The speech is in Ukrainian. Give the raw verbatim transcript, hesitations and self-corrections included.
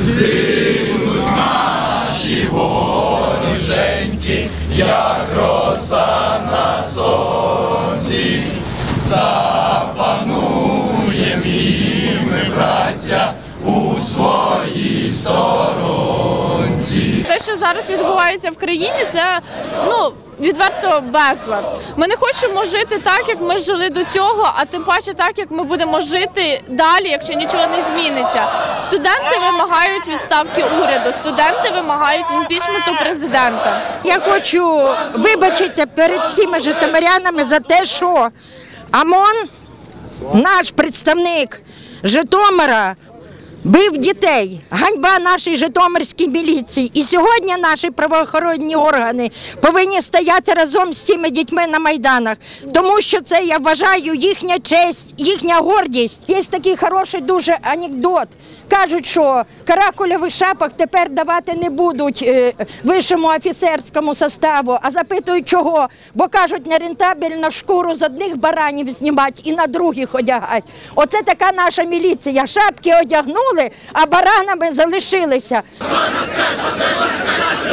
зимуть наші воріженьки, як роса на сонці. Запануєм і ми, браття, у своїй сторонці. Те, що зараз відбувається в країні, це, ну, відверто безлад. Ми не хочемо жити так, як ми жили до цього, а тим паче так, як ми будемо жити далі, якщо нічого не зміниться. Студенти вимагають відставки уряду, студенти вимагають імпічменту президента. Я хочу вибачитися перед всіма житомирянами за те, що ОМОН, наш представник Житомира, бив дітей. Ганьба нашій житомирській міліції. І сьогодні наші правоохоронні органи повинні стояти разом з цими дітьми на Майданах. Тому що це, я вважаю, їхня честь, їхня гордість. Є такий хороший дуже анекдот. Кажуть, що каракульових шапок тепер давати не будуть вищому офіцерському составу, а запитують чого. Бо кажуть, нерентабельно шкуру з одних баранів знімати і на других одягати. Оце така наша міліція. Шапки одягнули, а баранами залишилися.